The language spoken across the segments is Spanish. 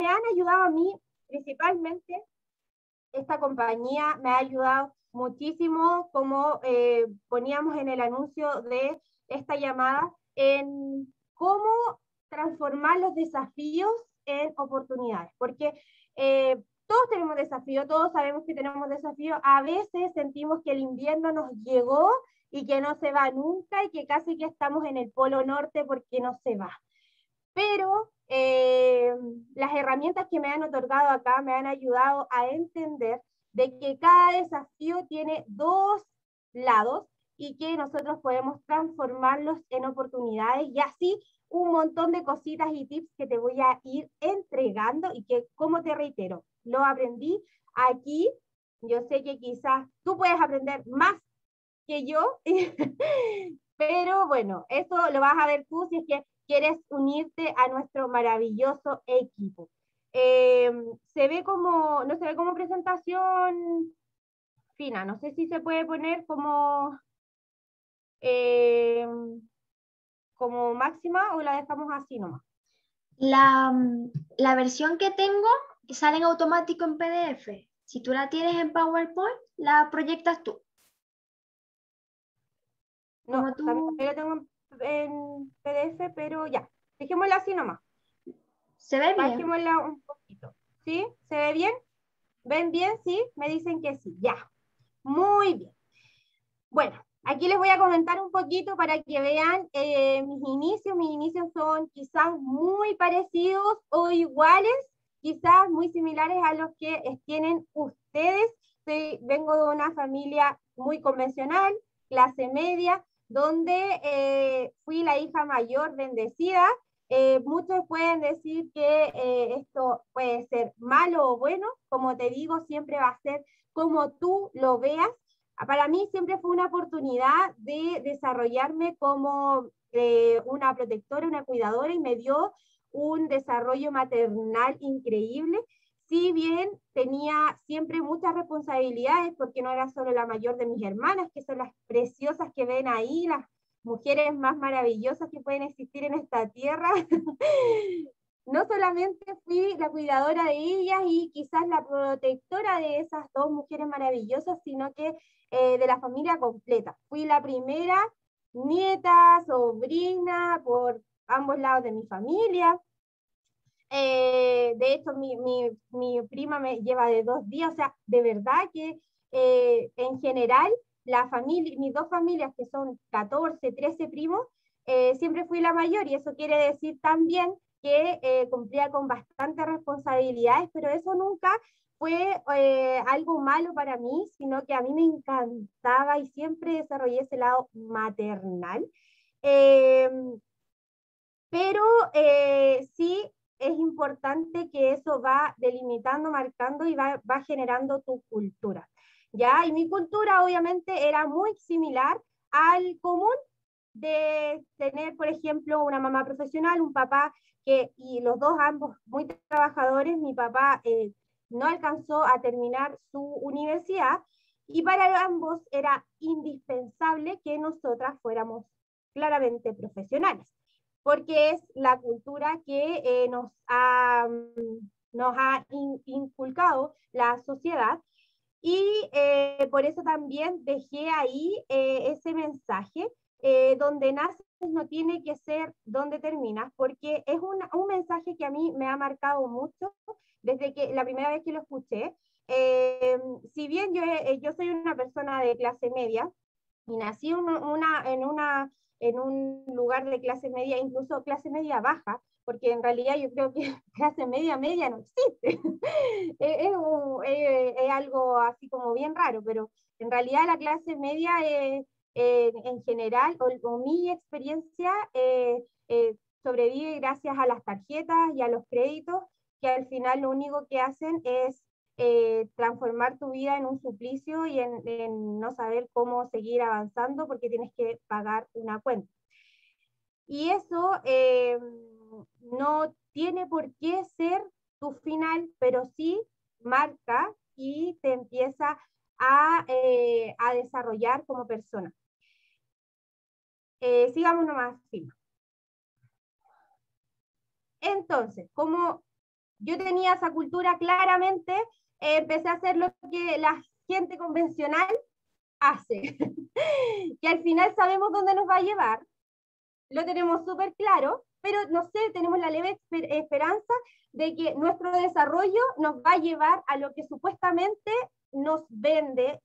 han ayudado a mí, principalmente, esta compañía me ha ayudado muchísimo, como poníamos en el anuncio de esta llamada, en cómo transformar los desafíos en oportunidades, porque todos tenemos desafíos, todos sabemos que tenemos desafíos, a veces sentimos que el invierno nos llegó y que no se va nunca y que casi que estamos en el polo norte porque no se va. Pero las herramientas que me han otorgado acá me han ayudado a entender de que cada desafío tiene dos lados y que nosotros podemos transformarlos en oportunidades y así un montón de cositas y tips que te voy a ir entregando y que, como te reitero, lo aprendí aquí. Yo sé que quizás tú puedes aprender más que yo, pero bueno, eso lo vas a ver tú si es que quieres unirte a nuestro maravilloso equipo. Se ve como, no se ve como presentación fina, no sé si se puede poner eh, como máxima o la dejamos así nomás. La versión que tengo sale en automático en PDF. Si tú la tienes en PowerPoint, la proyectas tú. No, Como también tú, lo tengo en PDF, pero ya, dejémosla así nomás, se ve bien. bajémosla un poquito. ¿Sí? ¿Se ve bien? ¿Ven bien? ¿Sí? Me dicen que sí, ya. Muy bien. Bueno, aquí les voy a comentar un poquito para que vean mis inicios. Mis inicios son quizás muy parecidos o iguales, quizás muy similares a los que tienen ustedes. Vengo de una familia muy convencional, clase media, donde fui la hija mayor bendecida. Muchos pueden decir que esto puede ser malo o bueno, como te digo, siempre va a ser como tú lo veas. Para mí siempre fue una oportunidad de desarrollarme como una protectora, una cuidadora, y me dio un desarrollo maternal increíble. Si bien tenía siempre muchas responsabilidades, porque no era solo la mayor de mis hermanas, que son las preciosas que ven ahí, las mujeres más maravillosas que pueden existir en esta tierra. No solamente fui la cuidadora de ellas y quizás la protectora de esas dos mujeres maravillosas, sino que de la familia completa. Fui la primera nieta, sobrina, por ambos lados de mi familia. De hecho, mi prima me lleva de 2 días, o sea, de verdad que en general, la familia, mis dos familias, que son 14, 13 primos, siempre fui la mayor, y eso quiere decir también que cumplía con bastantes responsabilidades, pero eso nunca fue algo malo para mí, sino que a mí me encantaba y siempre desarrollé ese lado maternal. Eh, pero sí es importante que eso va delimitando, marcando y va generando tu cultura. ¿Ya? Y mi cultura obviamente era muy similar al común de tener, por ejemplo, una mamá profesional, un papá y los dos ambos muy trabajadores. Mi papá no alcanzó a terminar su universidad y para ambos era indispensable que nosotras fuéramos claramente profesionales, porque es la cultura que nos ha inculcado la sociedad. Y por eso también dejé ahí ese mensaje, donde naces no tiene que ser donde terminas, porque es un mensaje que a mí me ha marcado mucho desde que la primera vez que lo escuché. Eh, si bien yo soy una persona de clase media, y nací en un lugar de clase media, incluso clase media baja, porque en realidad yo creo que clase media media no existe. Es algo así como bien raro, pero en realidad la clase media en general, o mi experiencia, sobrevive gracias a las tarjetas y a los créditos, que al final lo único que hacen es transformar tu vida en un suplicio y en no saber cómo seguir avanzando porque tienes que pagar una cuenta. Y eso no tiene por qué ser tu final, pero sí marca y te empieza a desarrollar como persona. Sigamos nomás. Sí. Entonces, como yo tenía esa cultura claramente, empecé a hacer lo que la gente convencional hace, que al final sabemos dónde nos va a llevar, lo tenemos súper claro, pero no sé, tenemos la leve esperanza de que nuestro desarrollo nos va a llevar a lo que supuestamente nos vende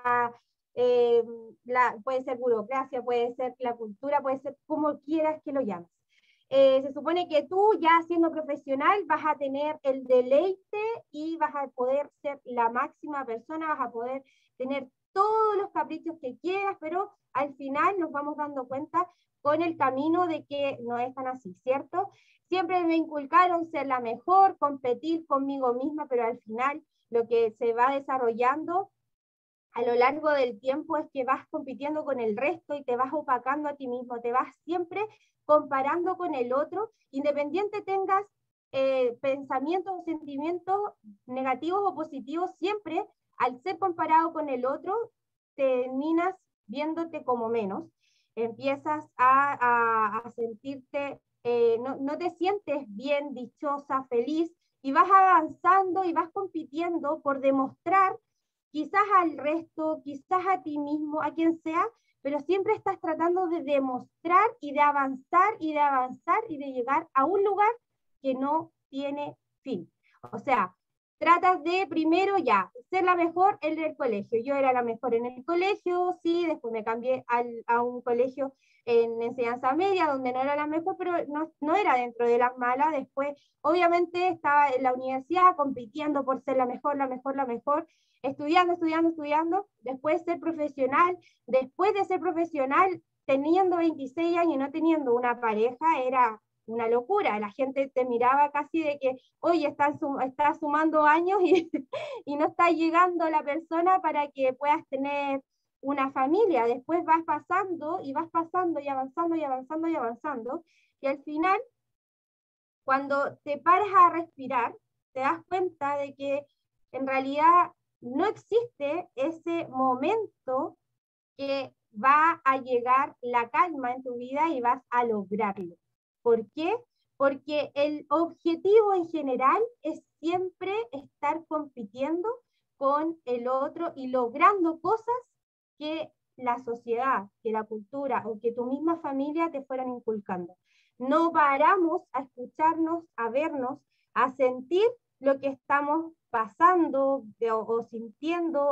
puede ser burocracia, puede ser la cultura, puede ser como quieras que lo llames. Se supone que tú ya siendo profesional vas a tener el deleite y vas a poder ser la máxima persona, vas a poder tener todos los caprichos que quieras, pero al final nos vamos dando cuenta con el camino de que no es tan así, ¿cierto? Siempre me inculcaron ser la mejor, competir conmigo misma, pero al final lo que se va desarrollando a lo largo del tiempo es que vas compitiendo con el resto y te vas opacando a ti mismo, te vas siempre comparando con el otro, independiente tengas pensamientos o sentimientos negativos o positivos, siempre al ser comparado con el otro, terminas viéndote como menos, empiezas a sentirte, no te sientes bien, dichosa, feliz, y vas avanzando y vas compitiendo por demostrar quizás al resto, quizás a ti mismo, a quien sea, pero siempre estás tratando de demostrar y de avanzar y de avanzar y de llegar a un lugar que no tiene fin. O sea, tratas de primero ya ser la mejor en el colegio. Yo era la mejor en el colegio, sí, después me cambié a un colegio en enseñanza media, donde no era la mejor, pero no era dentro de las malas. Después, obviamente, estaba en la universidad compitiendo por ser la mejor, la mejor, la mejor, estudiando, estudiando, estudiando, después ser profesional, después de ser profesional, teniendo 26 años y no teniendo una pareja, era una locura. La gente te miraba casi de que, oye, estás sumando años y no está llegando la persona para que puedas tener una familia. Después vas pasando y vas pasando y avanzando y avanzando y avanzando. Y al final, cuando te paras a respirar, te das cuenta de que en realidad no existe ese momento que va a llegar la calma en tu vida y vas a lograrlo. ¿Por qué? Porque el objetivo en general es siempre estar compitiendo con el otro y logrando cosas que la sociedad, que la cultura o que tu misma familia te fueran inculcando. No paramos a escucharnos, a vernos, a sentir lo que estamos pasando o sintiendo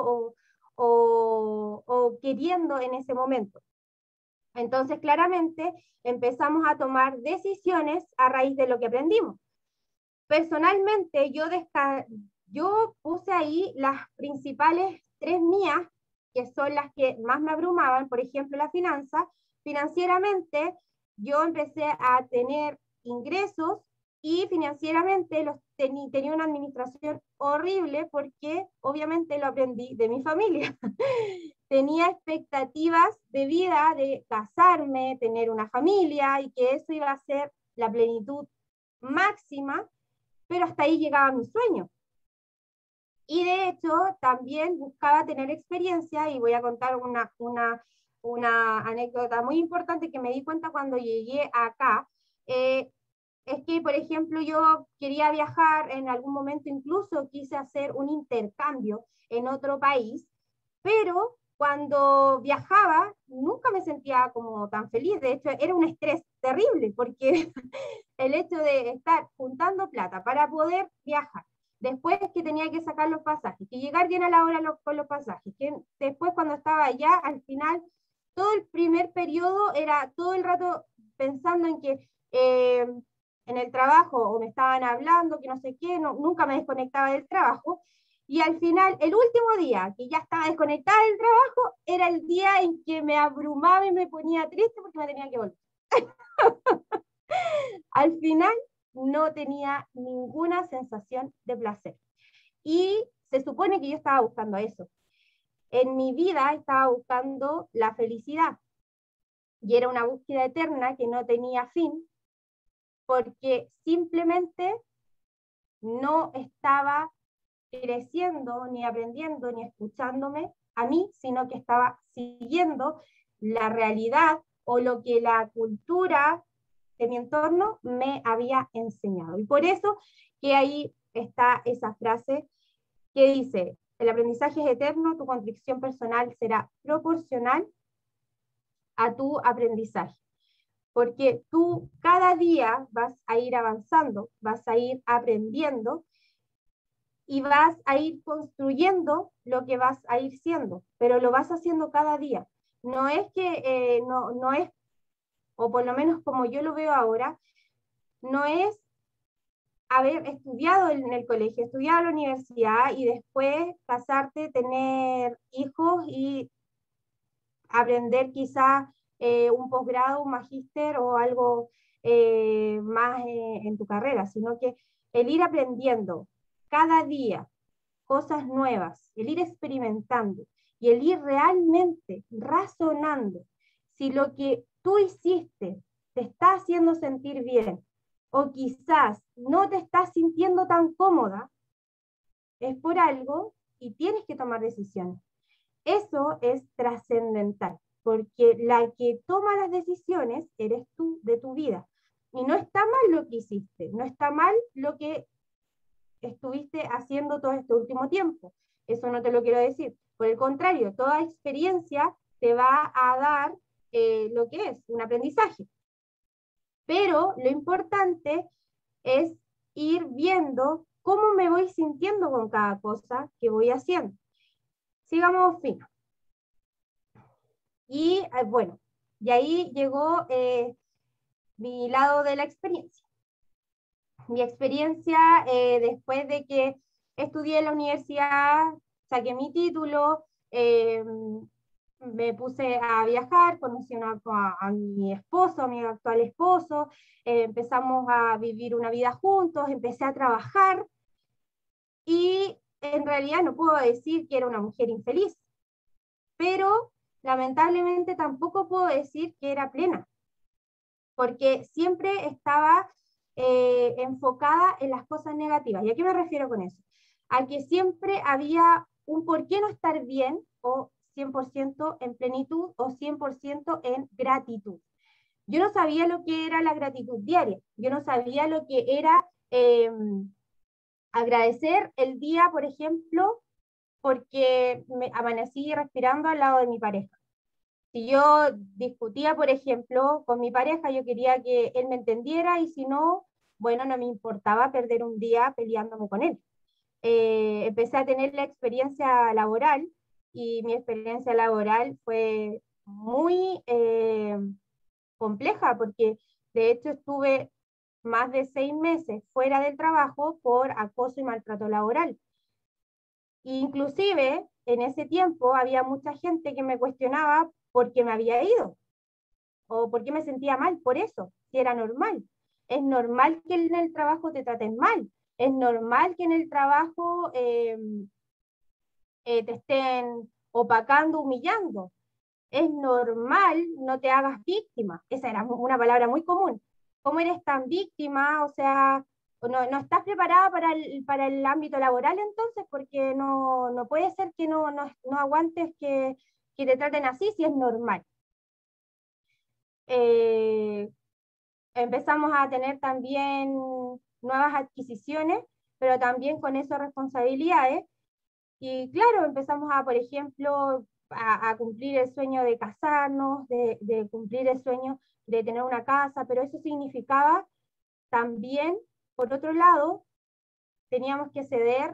o queriendo en ese momento. Entonces, claramente, empezamos a tomar decisiones a raíz de lo que aprendimos. Personalmente, yo puse ahí las principales 3 mías, que son las que más me abrumaban, por ejemplo, la finanza. Financieramente, yo empecé a tener ingresos y financieramente tenía una administración horrible porque obviamente lo aprendí de mi familia. Tenía expectativas de vida, de casarme, tener una familia y que eso iba a ser la plenitud máxima, pero hasta ahí llegaba mi sueño. Y de hecho también buscaba tener experiencia y voy a contar una anécdota muy importante que me di cuenta cuando llegué acá. Es que, por ejemplo, yo quería viajar, en algún momento incluso quise hacer un intercambio en otro país, pero cuando viajaba nunca me sentía como tan feliz. De hecho, era un estrés terrible porque el hecho de estar juntando plata para poder viajar, después que tenía que sacar los pasajes, que llegar bien a la hora con los pasajes, que después cuando estaba allá, al final, todo el primer periodo era todo el rato pensando en que en el trabajo o me estaban hablando, que no sé qué, nunca me desconectaba del trabajo. Y al final, el último día que ya estaba desconectada del trabajo, era el día en que me abrumaba y me ponía triste porque me tenía que volver. Al final, no tenía ninguna sensación de placer. Y se supone que yo estaba buscando eso. En mi vida estaba buscando la felicidad. Y era una búsqueda eterna que no tenía fin, porque simplemente no estaba creciendo, ni aprendiendo, ni escuchándome a mí, sino que estaba siguiendo la realidad o lo que la cultura de mi entorno me había enseñado. Y por eso que ahí está esa frase que dice, el aprendizaje es eterno, tu convicción personal será proporcional a tu aprendizaje. Porque tú cada día vas a ir avanzando, vas a ir aprendiendo y vas a ir construyendo lo que vas a ir siendo, pero lo vas haciendo cada día. No es que, no es, o por lo menos como yo lo veo ahora, no es haber estudiado en el colegio, estudiado en la universidad y después casarte, tener hijos y aprender quizá un posgrado, un magíster o algo más en tu carrera, sino que el ir aprendiendo cada día cosas nuevas, el ir experimentando y el ir realmente razonando si lo que tú hiciste te está haciendo sentir bien o quizás no te estás sintiendo tan cómoda, es por algo y tienes que tomar decisiones. Eso es trascendental, porque la que toma las decisiones eres tú de tu vida. Y no está mal lo que hiciste, no está mal lo que estuviste haciendo todo este último tiempo. Eso no te lo quiero decir. Por el contrario, toda experiencia te va a dar lo que es un aprendizaje. Pero lo importante es ir viendo cómo me voy sintiendo con cada cosa que voy haciendo. Sigamos fino. Y bueno, y ahí llegó mi lado de la experiencia. Mi experiencia después de que estudié en la universidad, saqué mi título, me puse a viajar, conocí a mi esposo, a mi actual esposo, empezamos a vivir una vida juntos, empecé a trabajar y en realidad no puedo decir que era una mujer infeliz, pero lamentablemente tampoco puedo decir que era plena, porque siempre estaba enfocada en las cosas negativas. ¿Y a qué me refiero con eso? A que siempre había un por qué no estar bien, o 100% en plenitud, o 100% en gratitud. Yo no sabía lo que era la gratitud diaria, yo no sabía lo que era agradecer el día, por ejemplo, porque me amanecí respirando al lado de mi pareja. Si yo discutía, por ejemplo, con mi pareja, yo quería que él me entendiera y si no, bueno, no me importaba perder un día peleándome con él. Empecé a tener la experiencia laboral y mi experiencia laboral fue muy compleja porque de hecho estuve más de 6 meses fuera del trabajo por acoso y maltrato laboral. Inclusive en ese tiempo había mucha gente que me cuestionaba por qué me había ido o por qué me sentía mal por eso, si era normal. Es normal que en el trabajo te traten mal, es normal que en el trabajo te estén opacando, humillando. Es normal, no te hagas víctima. Esa era una palabra muy común. ¿Cómo eres tan víctima? O sea, no estás preparada para el ámbito laboral entonces, porque no puede ser que no aguantes que te traten así si es normal. Empezamos a tener también nuevas adquisiciones, pero también con eso responsabilidades. Y claro, empezamos a, por ejemplo, a cumplir el sueño de casarnos, de cumplir el sueño de tener una casa, pero eso significaba también, por otro lado, teníamos que ceder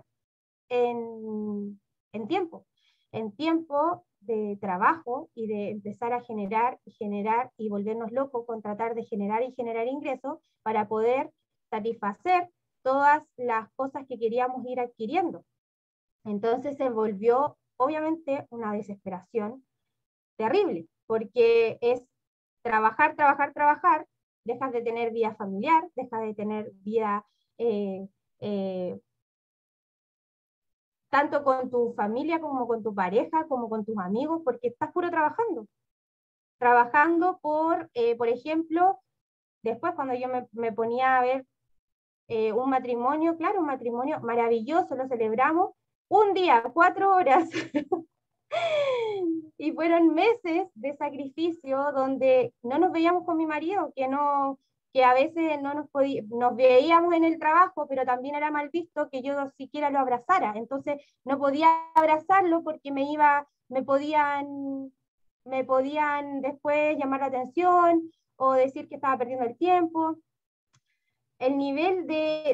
en tiempo de trabajo y de empezar a generar y volvernos locos con tratar de generar y generar ingresos para poder satisfacer todas las cosas que queríamos ir adquiriendo. Entonces se volvió, obviamente, una desesperación terrible, porque es trabajar, trabajar, trabajar, dejas de tener vida familiar, dejas de tener vida eh, eh, tanto con tu familia como con tu pareja, como con tus amigos, porque estás puro trabajando. Trabajando por ejemplo, después cuando yo me ponía a ver un matrimonio, claro, un matrimonio maravilloso, lo celebramos, un día, 4 horas. Y fueron meses de sacrificio donde no nos veíamos con mi marido, que que a veces no nos veíamos en el trabajo, pero también era mal visto que yo siquiera lo abrazara. Entonces no podía abrazarlo porque me podían después llamar la atención o decir que estaba perdiendo el tiempo. El nivel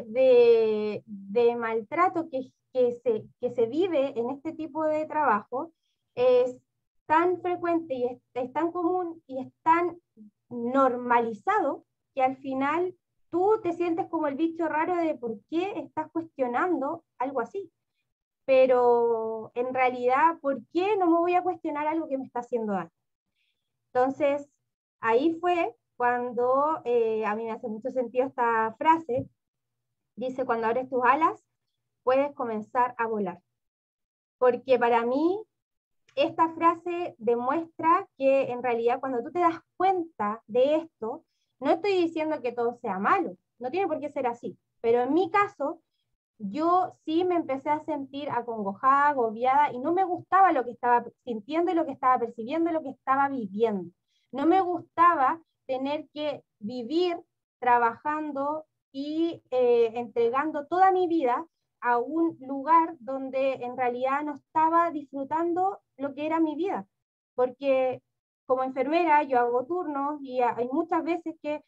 de maltrato que se vive en este tipo de trabajo es tan frecuente y es tan común y es tan normalizado que al final tú te sientes como el bicho raro de por qué estás cuestionando algo así. Pero en realidad, ¿por qué no me voy a cuestionar algo que me está haciendo daño? Entonces, ahí fue cuando a mí me hace mucho sentido esta frase. Dice, cuando abres tus alas, puedes comenzar a volar. Porque para mí, esta frase demuestra que en realidad cuando tú te das cuenta de esto, no estoy diciendo que todo sea malo, no tiene por qué ser así, pero en mi caso, yo sí me empecé a sentir acongojada, agobiada, y no me gustaba lo que estaba sintiendo y lo que estaba percibiendo y lo que estaba viviendo. No me gustaba tener que vivir trabajando y entregando toda mi vida a un lugar donde en realidad no estaba disfrutando lo que era mi vida, porque como enfermera yo hago turnos y hay muchas veces que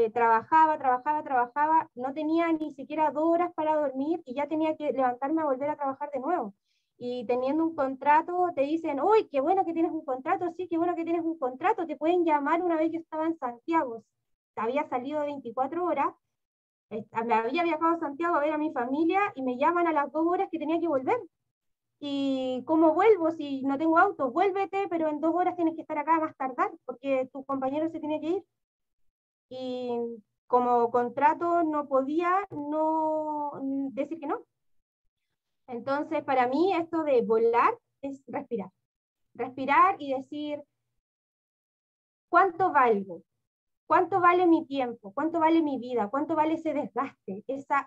trabajaba, no tenía ni siquiera 2 horas para dormir y ya tenía que levantarme a volver a trabajar de nuevo. Y teniendo un contrato, te dicen, uy, qué bueno que tienes un contrato, sí, qué bueno que tienes un contrato, te pueden llamar. Una vez yo estaba en Santiago, había salido de 24 horas, me había viajado a Santiago a ver a mi familia y me llaman a las 2 horas que tenía que volver. ¿Y cómo vuelvo si no tengo auto? Vuélvete, pero en 2 horas tienes que estar acá más tardar porque tu compañero se tiene que ir. Y como contrato no podía no decir que no. Entonces, para mí esto de volar es respirar. Respirar y decir, ¿cuánto valgo? ¿Cuánto vale mi tiempo? ¿Cuánto vale mi vida? ¿Cuánto vale ese desgaste?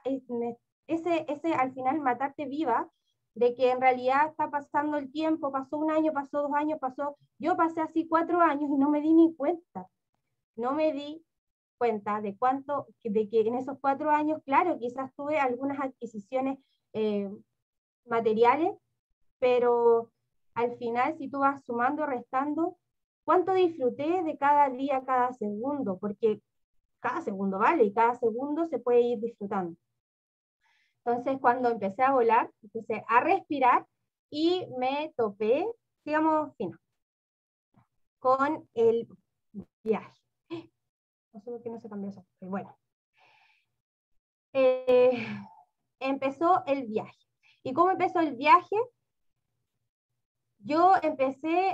Ese al final matarte viva de que en realidad está pasando el tiempo, pasó 1 año, pasó 2 años, yo pasé así 4 años y no me di ni cuenta. No me di cuenta de que en esos 4 años, claro, quizás tuve algunas adquisiciones eh, materiales, pero al final si tú vas sumando, restando, ¿cuánto disfruté de cada día, cada segundo? Porque cada segundo vale y cada segundo se puede ir disfrutando. Entonces, cuando empecé a volar, empecé a respirar y me topé, digamos, fino, con el viaje. No sé por qué no se cambió eso, pero bueno. Empezó el viaje. ¿Y cómo empezó el viaje? Yo empecé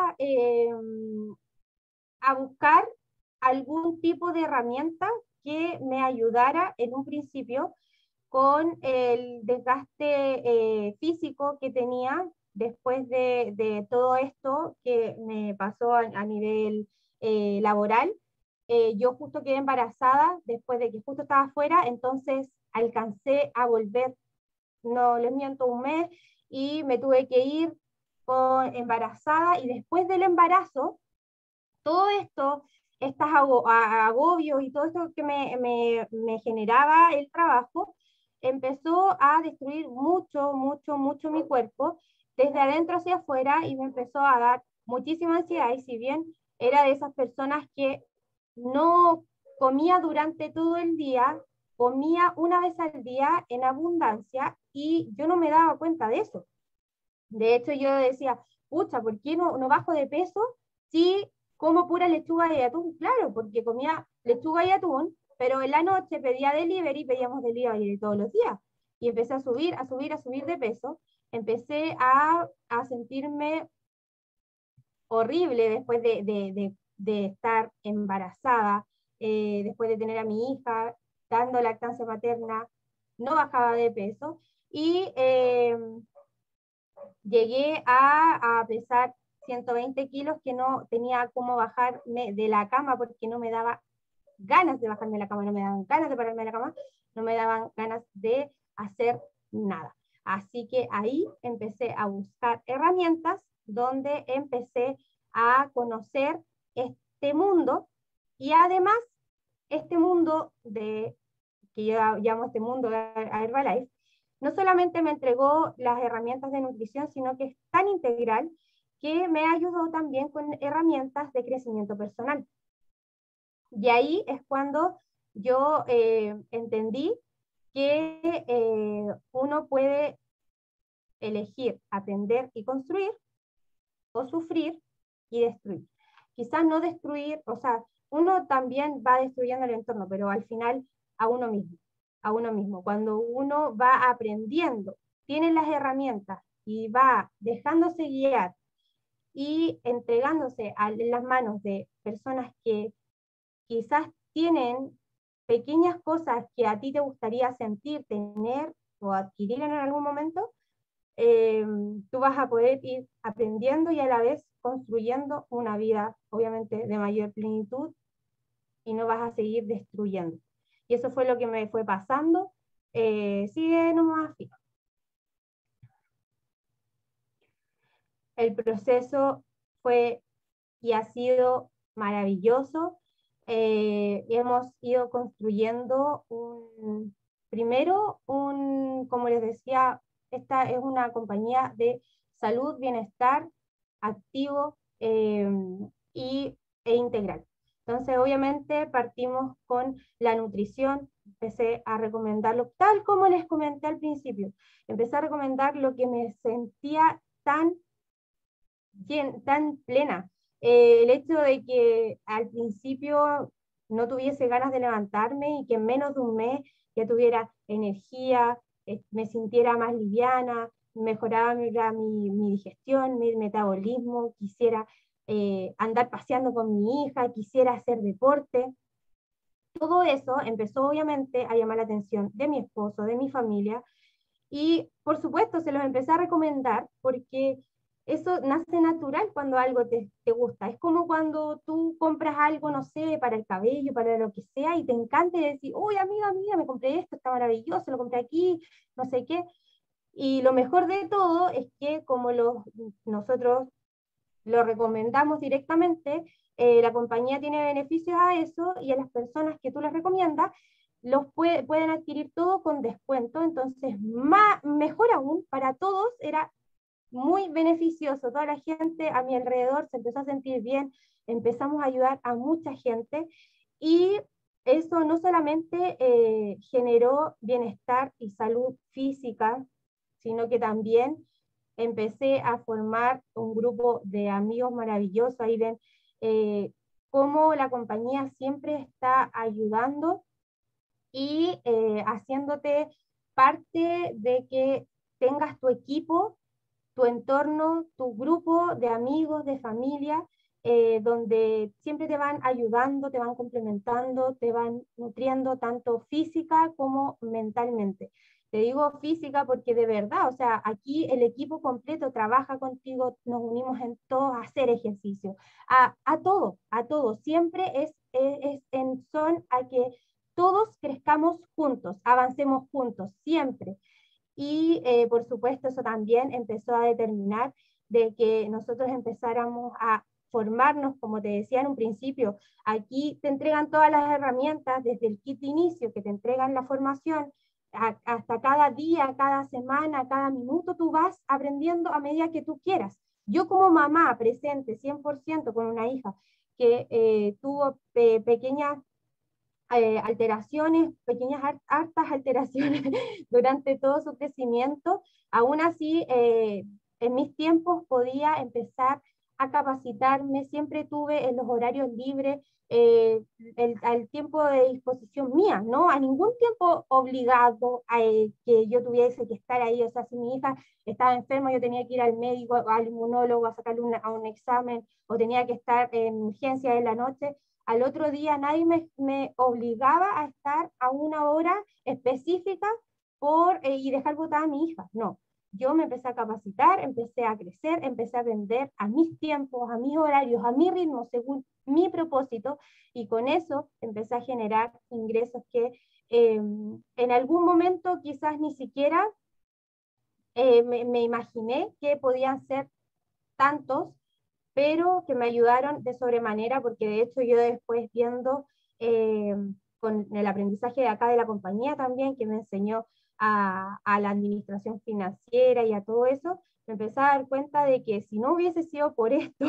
a buscar algún tipo de herramienta que me ayudara en un principio con el desgaste físico que tenía después de todo esto que me pasó a nivel laboral. Yo justo quedé embarazada después de que justo estaba afuera, entonces alcancé a volver, no les miento, 1 mes, y me tuve que ir embarazada, y después del embarazo, todo esto, estos agobios y todo esto que me generaba el trabajo, empezó a destruir mucho mi cuerpo, desde adentro hacia afuera, y me empezó a dar muchísima ansiedad, y si bien era de esas personas que no comía durante todo el día, comía una vez al día en abundancia, y yo no me daba cuenta de eso. De hecho, yo decía, pucha, ¿por qué no bajo de peso si como pura lechuga y atún? Claro, porque comía lechuga y atún, pero en la noche pedíamos delivery todos los días. Y empecé a subir de peso. Empecé a sentirme horrible después de estar embarazada, después de tener a mi hija, dando lactancia materna, no bajaba de peso. Y llegué a pesar 120 kilos, que no tenía cómo bajarme de la cama porque no me daba ganas de bajarme de la cama, no me daban ganas de pararme de la cama, no me daban ganas de hacer nada. Así que ahí empecé a buscar herramientas donde empecé a conocer este mundo, y además este mundo que yo llamo este mundo de Herbalife, no solamente me entregó las herramientas de nutrición, sino que es tan integral que me ayudó también con herramientas de crecimiento personal. Y ahí es cuando yo entendí que uno puede elegir aprender y construir o sufrir y destruir. Quizás no destruir, o sea, uno también va destruyendo el entorno, pero al final a uno mismo, a uno mismo. Cuando uno va aprendiendo, tiene las herramientas y va dejándose guiar y entregándose en las manos de personas que quizás tienen pequeñas cosas que a ti te gustaría sentir, tener o adquirir en algún momento, tú vas a poder ir aprendiendo y a la vez construyendo una vida, obviamente, de mayor plenitud y no vas a seguir destruyendo. Y eso fue lo que me fue pasando. Sigue nomás. El proceso fue y ha sido maravilloso. Hemos ido construyendo primero, como les decía, esta es una compañía de salud, bienestar, activo e integral. Entonces, obviamente, partimos con la nutrición, empecé a recomendarlo, tal como les comenté al principio, empecé a recomendar lo que me sentía tan plena. El hecho de que al principio no tuviese ganas de levantarme y que en menos de un mes ya tuviera energía, me sintiera más liviana, mejoraba mi digestión, mi metabolismo, quisiera andar paseando con mi hija, quisiera hacer deporte. Todo eso empezó obviamente a llamar la atención de mi esposo, de mi familia, y por supuesto se los empecé a recomendar porque eso nace natural cuando algo te gusta. Es como cuando tú compras algo, no sé, para el cabello, para lo que sea, y te encanta y decir, uy, amiga, mira, me compré esto, está maravilloso, lo compré aquí, no sé qué. Y lo mejor de todo es que como nosotros lo recomendamos directamente, la compañía tiene beneficios a eso y a las personas que tú les recomiendas pueden adquirir todo con descuento, entonces mejor aún, para todos era muy beneficioso, toda la gente a mi alrededor se empezó a sentir bien, empezamos a ayudar a mucha gente y eso no solamente generó bienestar y salud física, sino que también empecé a formar un grupo de amigos maravillosos. Ahí ven cómo la compañía siempre está ayudando y haciéndote parte de que tengas tu equipo, tu entorno, tu grupo de amigos, de familia, donde siempre te van ayudando, te van complementando, te van nutriendo tanto física como mentalmente. Te digo física porque de verdad, o sea, aquí el equipo completo trabaja contigo, nos unimos en todo a hacer ejercicio, a todo. Siempre es en son a que todos crezcamos juntos, avancemos juntos, siempre. Y por supuesto eso también empezó a determinar de que nosotros empezáramos a formarnos, como te decía en un principio, aquí te entregan todas las herramientas desde el kit de inicio, que te entregan la formación, hasta cada día, cada semana, cada minuto, tú vas aprendiendo a medida que tú quieras. Yo como mamá presente 100% con una hija que tuvo pequeñas alteraciones, pequeñas hartas alteraciones durante todo su crecimiento, aún así en mis tiempos podía empezar a capacitarme, siempre tuve en los horarios libres al tiempo de disposición mía, ¿no? A ningún tiempo obligado a que yo tuviese que estar ahí, o sea, si mi hija estaba enferma, yo tenía que ir al médico, al inmunólogo a sacarle a un examen, o tenía que estar en urgencia en la noche, al otro día nadie me obligaba a estar a una hora específica y dejar botada a mi hija. No, yo me empecé a capacitar, empecé a crecer, empecé a aprender a mis tiempos, a mis horarios, a mi ritmo, según mi propósito, y con eso empecé a generar ingresos que en algún momento quizás ni siquiera me imaginé que podían ser tantos, pero que me ayudaron de sobremanera, porque de hecho yo después viendo eh, con el aprendizaje de acá de la compañía también, que me enseñó a la administración financiera y a todo eso, me empecé a dar cuenta de que si no hubiese sido por esto,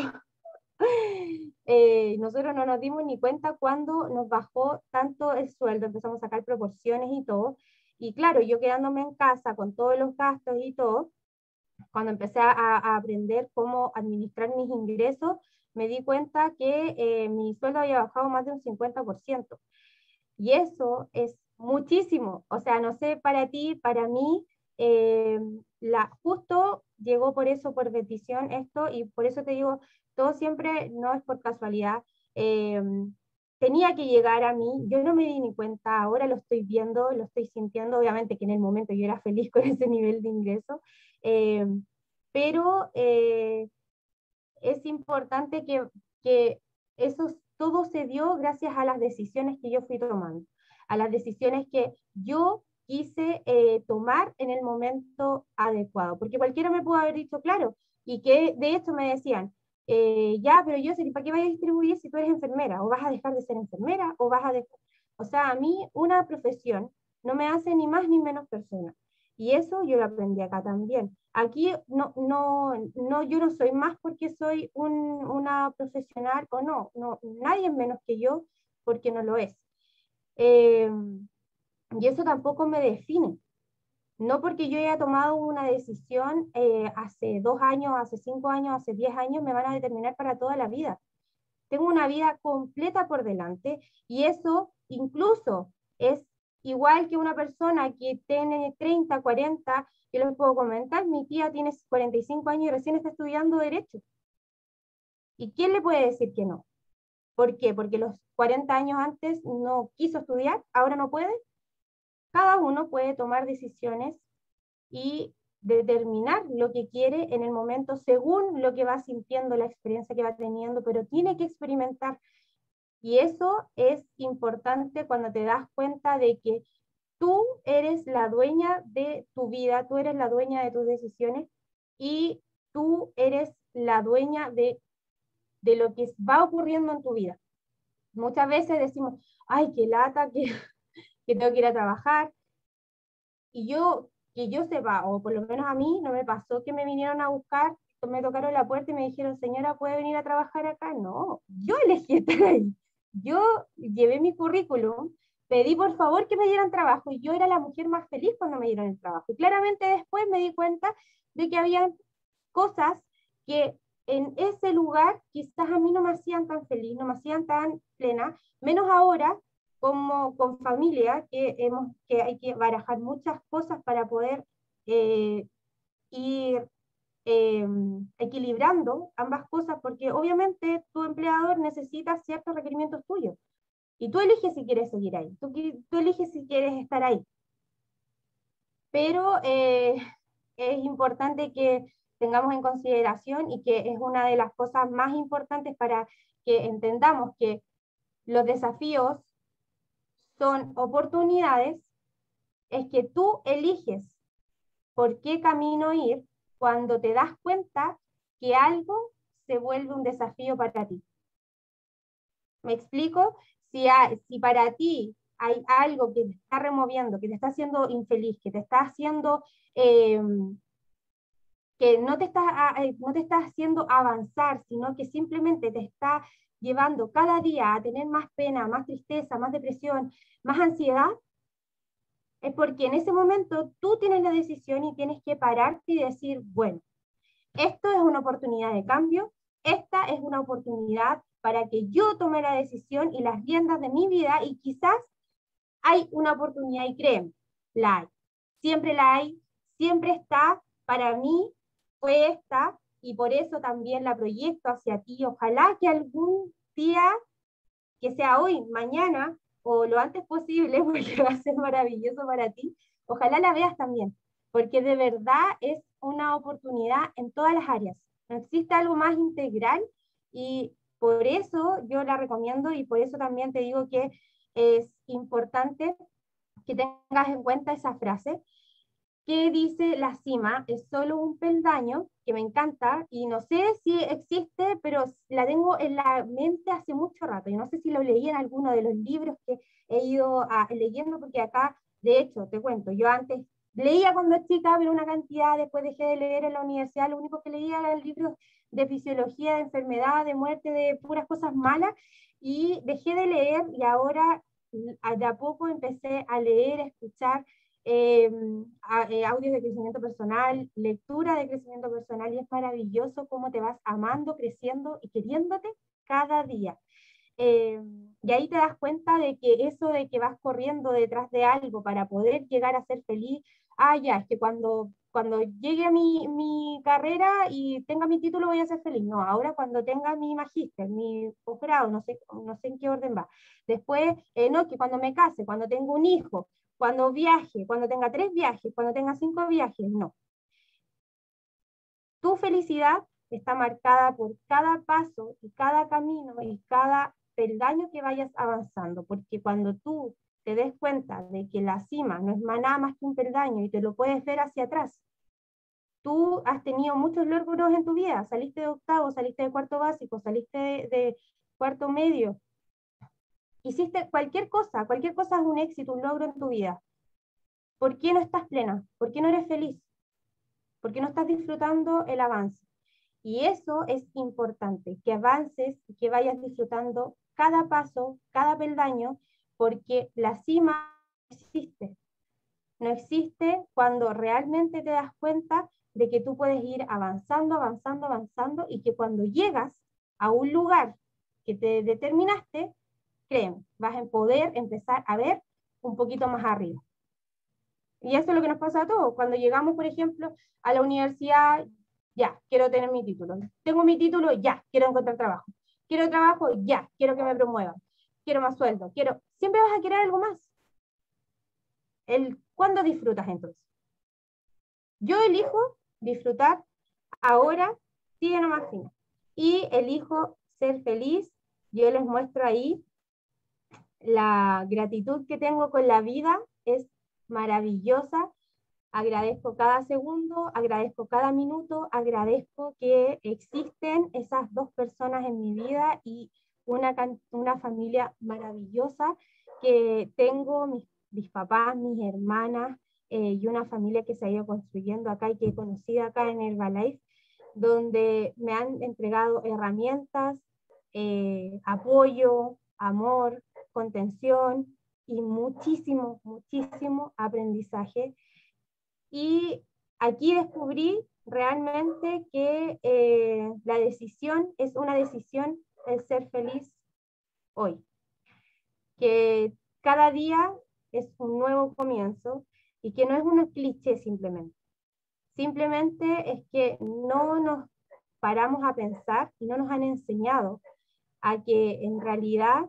nosotros no nos dimos ni cuenta cuando nos bajó tanto el sueldo, empezamos a sacar proporciones y todo, y claro, yo quedándome en casa con todos los gastos y todo, cuando empecé a aprender cómo administrar mis ingresos, me di cuenta que mi sueldo había bajado más de un 50%. Y eso es muchísimo. O sea, no sé, para ti, para mí, justo llegó por eso, por petición esto, y por eso te digo, todo siempre no es por casualidad. eh, Tenía que llegar a mí, yo no me di ni cuenta, ahora lo estoy viendo, lo estoy sintiendo, obviamente que en el momento yo era feliz con ese nivel de ingreso, eh, pero es importante que eso todo se dio gracias a las decisiones que yo fui tomando, a las decisiones que yo quise tomar en el momento adecuado, porque cualquiera me pudo haber dicho, claro, y que de hecho me decían, ya, pero yo, ¿para qué vas a distribuir si tú eres enfermera? ¿O vas a dejar de ser enfermera? ¿O vas a dejar? O sea, a mí una profesión no me hace ni más ni menos persona. Y eso yo lo aprendí acá también. Aquí yo no soy más porque soy una profesional o no, nadie es menos que yo porque no lo es. Eh, y eso tampoco me define. No porque yo haya tomado una decisión hace 2 años, hace 5 años, hace 10 años, me van a determinar para toda la vida. Tengo una vida completa por delante y eso incluso es igual que una persona que tiene 30, 40, yo les puedo comentar, mi tía tiene 45 años y recién está estudiando Derecho. ¿Y quién le puede decir que no? ¿Por qué? Porque los 40 años antes no quiso estudiar, ahora no puede. Cada uno puede tomar decisiones y determinar lo que quiere en el momento según lo que va sintiendo, la experiencia que va teniendo, pero tiene que experimentar. Y eso es importante cuando te das cuenta de que tú eres la dueña de tu vida, tú eres la dueña de tus decisiones y tú eres la dueña de lo que va ocurriendo en tu vida. Muchas veces decimos, ay, qué lata, que tengo que ir a trabajar. Y que yo sepa, o por lo menos a mí, no me pasó que me vinieron a buscar, me tocaron la puerta y me dijeron, señora, ¿puede venir a trabajar acá? No, yo elegí estar ahí. Yo llevé mi currículum, pedí por favor que me dieran trabajo y yo era la mujer más feliz cuando me dieron el trabajo. Y claramente después me di cuenta de que había cosas que en ese lugar quizás a mí no me hacían tan feliz, no me hacían tan plena, menos ahora como con familia, que hay que barajar muchas cosas para poder eh, ir eh, equilibrando ambas cosas, porque obviamente tu empleador necesita ciertos requerimientos tuyos, y tú eliges si quieres seguir ahí, tú eliges si quieres estar ahí, pero es importante que tengamos en consideración y que es una de las cosas más importantes para que entendamos que los desafíos son oportunidades, es que tú eliges por qué camino ir cuando te das cuenta que algo se vuelve un desafío para ti. ¿Me explico? Si para ti hay algo que te está removiendo, que te está haciendo infeliz, que te está haciendo, eh, que no te está haciendo avanzar, sino que simplemente te está llevando cada día a tener más pena, más tristeza, más depresión, más ansiedad, es porque en ese momento tú tienes la decisión y tienes que pararte y decir, bueno, esto es una oportunidad de cambio, esta es una oportunidad para que yo tome la decisión y las riendas de mi vida y quizás hay una oportunidad y créeme, la hay, siempre está, para mí fue esta y por eso también la proyecto hacia ti. Ojalá que algún día, que sea hoy, mañana o lo antes posible, porque va a ser maravilloso para ti, ojalá la veas también, porque de verdad es una oportunidad en todas las áreas. No existe algo más integral y por eso yo la recomiendo y por eso también te digo que es importante que tengas en cuenta esa frase. que dice la cima es solo un peldaño, que me encanta, y no sé si existe, pero la tengo en la mente hace mucho rato, y no sé si lo leí en alguno de los libros que he ido leyendo, porque acá, de hecho, te cuento, yo antes leía cuando chica, pero una cantidad, después dejé de leer en la universidad, lo único que leía eran libros de fisiología, de enfermedad, de muerte, de puras cosas malas, y dejé de leer, y ahora de a poco empecé a leer, a escuchar audios de crecimiento personal, lectura de crecimiento personal, y es maravilloso cómo te vas amando, creciendo y queriéndote cada día. Eh, y ahí te das cuenta de que eso de que vas corriendo detrás de algo para poder llegar a ser feliz, ya, es que cuando llegue a mi carrera y tenga mi título voy a ser feliz. No, ahora cuando tenga mi magíster, mi posgrado, no sé en qué orden va. Después, no, que cuando me case, cuando tenga un hijo, cuando viaje, cuando tenga 3 viajes, cuando tenga 5 viajes, no. Tu felicidad está marcada por cada paso y cada camino y cada peldaño que vayas avanzando, porque cuando tú te des cuenta de que la cima no es nada más que un peldaño y te lo puedes ver hacia atrás, tú has tenido muchos logros en tu vida, saliste de octavo, saliste de cuarto básico, saliste de cuarto medio, hiciste cualquier cosa es un éxito, un logro en tu vida. ¿Por qué no estás plena? ¿Por qué no eres feliz? ¿Por qué no estás disfrutando el avance? Y eso es importante, que avances y que vayas disfrutando cada paso, cada peldaño, porque la cima no existe. No existe cuando realmente te das cuenta de que tú puedes ir avanzando, avanzando, avanzando, y que cuando llegas a un lugar que te determinaste, créeme, vas a poder empezar a ver un poquito más arriba. Y eso es lo que nos pasa a todos. Cuando llegamos, por ejemplo, a la universidad, ya, quiero tener mi título. Tengo mi título, ya, quiero encontrar trabajo. Quiero trabajo, ya, quiero que me promuevan. Quiero más sueldo, siempre vas a querer algo más. ¿Cuándo disfrutas entonces? Yo elijo disfrutar ahora, sigue nomás fino. Y elijo ser feliz. Yo les muestro ahí la gratitud que tengo con la vida, es maravillosa. Agradezco cada segundo, agradezco cada minuto, agradezco que existen esas 2 personas en mi vida y una familia maravillosa que tengo, mis papás, mis hermanas, y una familia que se ha ido construyendo acá y que he conocido acá en Herbalife, donde me han entregado herramientas, apoyo, amor, contención y muchísimo, muchísimo aprendizaje. Y aquí descubrí realmente que la decisión es una decisión, el ser feliz hoy, que cada día es un nuevo comienzo y que no es un cliché simplemente. Simplemente es que no nos paramos a pensar y no nos han enseñado a que en realidad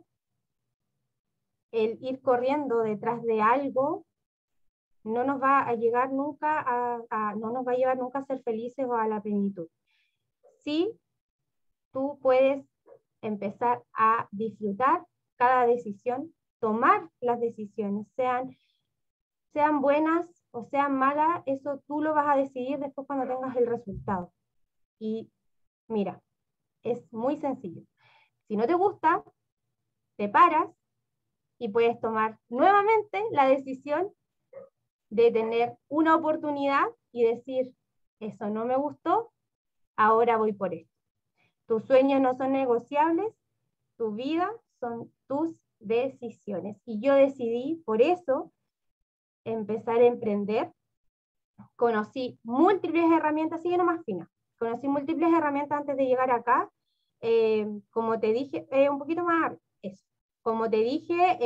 el ir corriendo detrás de algo no nos va a llegar nunca no nos va a llevar nunca a ser felices o a la plenitud. Sí, tú puedes empezar a disfrutar cada decisión, tomar las decisiones, sean buenas o sean malas, eso tú lo vas a decidir después cuando tengas el resultado. Y mira, es muy sencillo. Si no te gusta, te paras y puedes tomar nuevamente la decisión de tener una oportunidad y decir, eso no me gustó, ahora voy por esto. Tus sueños no son negociables, tu vida son tus decisiones. Y yo decidí, por eso, empezar a emprender. Conocí múltiples herramientas, sigue nomás fina. Conocí múltiples herramientas antes de llegar acá. Como te dije, un poquito más eso. Como te dije,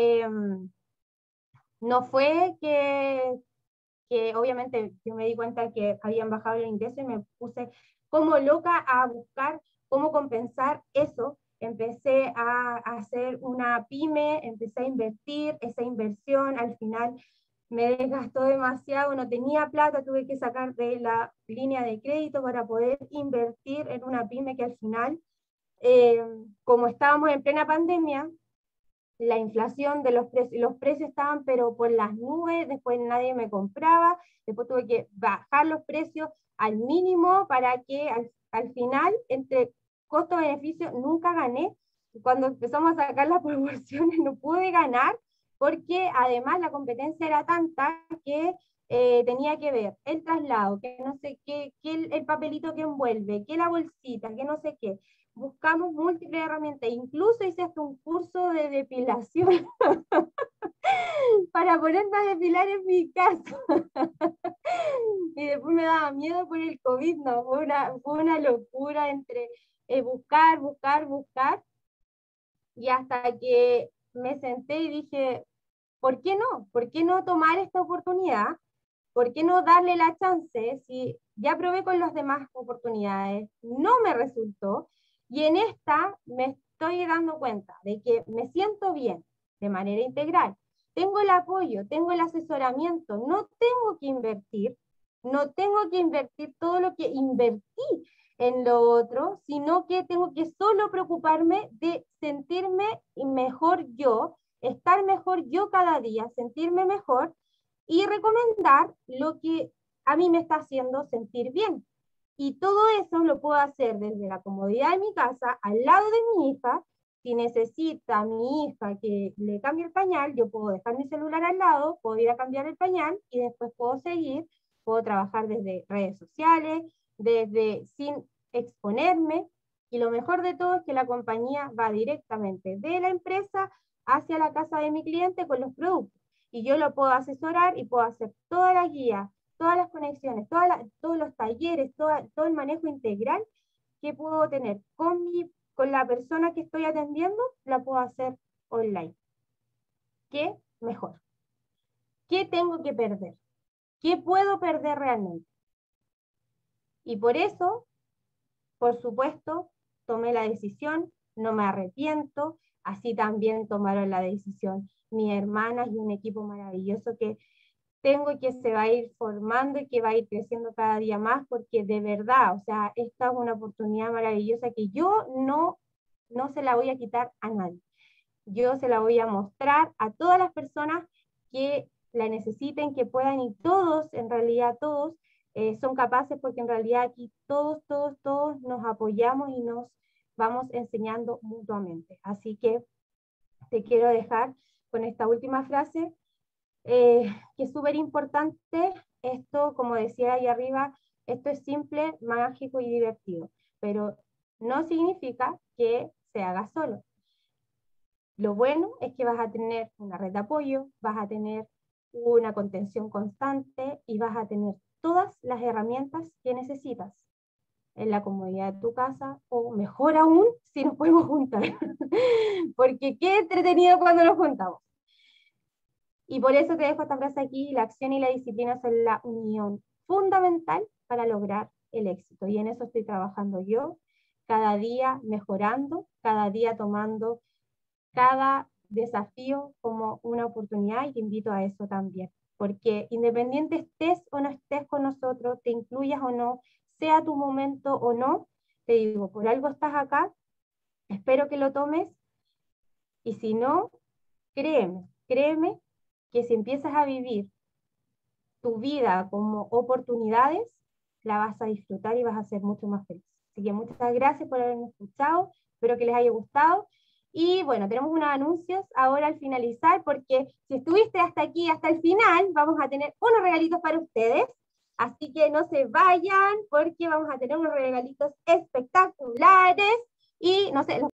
no fue que obviamente yo me di cuenta que habían bajado el ingreso y me puse como loca a buscar cómo compensar eso. Empecé a hacer una pyme, empecé a invertir, esa inversión al final me desgastó demasiado, no tenía plata, tuve que sacar de la línea de crédito para poder invertir en una pyme que al final, como estábamos en plena pandemia, la inflación de los precios estaban pero por las nubes, después nadie me compraba, después tuve que bajar los precios al mínimo para que al final, entre costo-beneficio, nunca gané. Cuando empezamos a sacar las proporciones no pude ganar, porque además la competencia era tanta que tenía que ver el traslado, que no sé qué, que el papelito que envuelve, que la bolsita, que no sé qué. Buscamos múltiples herramientas, incluso hice hasta un curso de depilación para ponerme a depilar en mi casa. Y después me daba miedo por el COVID, no, fue una locura entre buscar, buscar, buscar, y hasta que me senté y dije, ¿por qué no? ¿Por qué no tomar esta oportunidad? ¿Por qué no darle la chance si ya probé con las demás oportunidades? No me resultó, y en esta me estoy dando cuenta de que me siento bien de manera integral. Tengo el apoyo, tengo el asesoramiento, no tengo que invertir, no tengo que invertir todo lo que invertí en lo otro, sino que tengo que solo preocuparme de sentirme mejor yo, estar mejor yo cada día, sentirme mejor y recomendar lo que a mí me está haciendo sentir bien. Y todo eso lo puedo hacer desde la comodidad de mi casa, al lado de mi hija. Si necesita mi hija que le cambie el pañal, yo puedo dejar mi celular al lado, puedo ir a cambiar el pañal y después puedo seguir, puedo trabajar desde redes sociales, desde sin exponerme. Y lo mejor de todo es que la compañía va directamente de la empresa hacia la casa de mi cliente con los productos. Y yo lo puedo asesorar y puedo hacer todas las guías, todas las conexiones, todos los talleres, todo el manejo integral que puedo tener con la persona que estoy atendiendo, la puedo hacer online. ¿Qué mejor? ¿Qué tengo que perder? ¿Qué puedo perder realmente? Y por eso, por supuesto, tomé la decisión, no me arrepiento, así también tomaron la decisión mis hermanas y un equipo maravilloso que tengo, que se va a ir formando y que va a ir creciendo cada día más, porque de verdad, o sea, esta es una oportunidad maravillosa que yo no se la voy a quitar a nadie. Yo se la voy a mostrar a todas las personas que la necesiten, que puedan, y todos, en realidad todos, son capaces, porque en realidad aquí todos nos apoyamos y nos vamos enseñando mutuamente. Así que te quiero dejar con esta última frase, que es súper importante. Esto, como decía ahí arriba, esto es simple, mágico y divertido, pero no significa que se haga solo. Lo bueno es que vas a tener una red de apoyo, vas a tener una contención constante y vas a tener todas las herramientas que necesitas en la comodidad de tu casa, o mejor aún, si nos podemos juntar, porque qué entretenido cuando nos juntamos. Y por eso te dejo esta frase aquí: la acción y la disciplina son la unión fundamental para lograr el éxito. Y en eso estoy trabajando yo, cada día mejorando, cada día tomando cada desafío como una oportunidad, y te invito a eso también. Porque independiente estés o no estés con nosotros, te incluyas o no, sea tu momento o no, te digo, por algo estás acá, espero que lo tomes, y si no, créeme que si empiezas a vivir tu vida como oportunidades, la vas a disfrutar y vas a ser mucho más feliz. Así que muchas gracias por haberme escuchado, espero que les haya gustado. Y bueno, tenemos unos anuncios ahora al finalizar, porque si estuviste hasta aquí, hasta el final, vamos a tener unos regalitos para ustedes. Así que no se vayan, porque vamos a tener unos regalitos espectaculares. Y no sé,